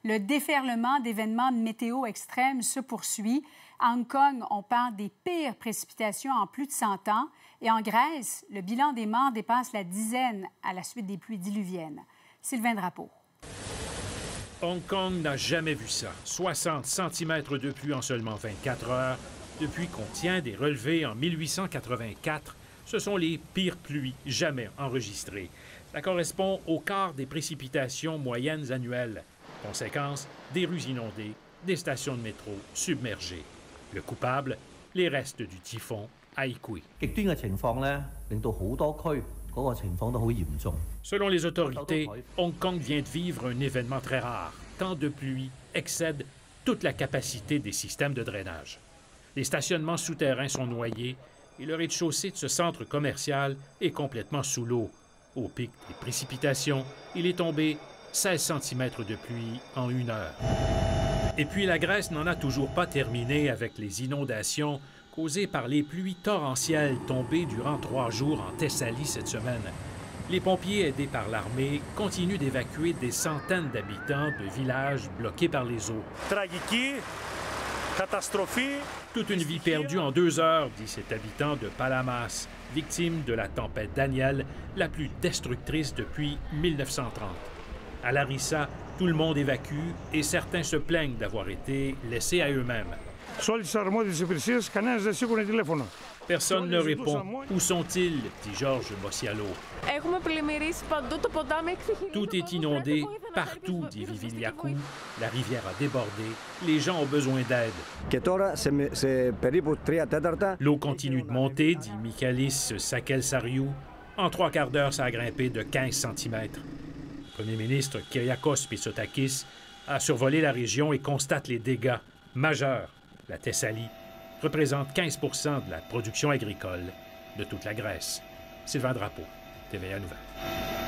Le déferlement d'événements météo extrêmes se poursuit. À Hong Kong, on parle des pires précipitations en plus de 100 ans. Et en Grèce, le bilan des morts dépasse la dizaine à la suite des pluies diluviennes. Sylvain Drapeau. Hong Kong n'a jamais vu ça. 60 cm de pluie en seulement 24 heures. Depuis qu'on tient des relevés en 1884, ce sont les pires pluies jamais enregistrées. Ça correspond au quart des précipitations moyennes annuelles. Conséquence, des rues inondées, des stations de métro submergées. Le coupable, les restes du typhon Haikui. Selon les autorités, Hong Kong vient de vivre un événement très rare. Tant de pluie excède toute la capacité des systèmes de drainage. Les stationnements souterrains sont noyés et le rez-de-chaussée de ce centre commercial est complètement sous l'eau. Au pic des précipitations, il est tombé 16 cm de pluie en 1 heure. Et puis la Grèce n'en a toujours pas terminé avec les inondations causées par les pluies torrentielles tombées durant 3 jours en Thessalie cette semaine. Les pompiers, aidés par l'armée, continuent d'évacuer des centaines d'habitants de villages bloqués par les eaux. Tragique, catastrophe. Toute une vie perdue en 2 heures, dit cet habitant de Palamas, victime de la tempête Daniel, la plus destructrice depuis 1930. À Larissa, tout le monde évacue et certains se plaignent d'avoir été laissés à eux-mêmes. Personne ne répond. Où sont-ils? Dit Georges Bossialo. Tout est inondé. Partout, dit Viviliakou. La rivière a débordé. Les gens ont besoin d'aide. L'eau continue de monter, dit Michalis Sakelsariou. En 3 quarts d'heure, ça a grimpé de 15 cm. Le premier ministre Kyriakos Mitsotakis a survolé la région et constate les dégâts majeurs. La Thessalie représente 15 de la production agricole de toute la Grèce. Sylvain Drapeau, TVA Nouvelles.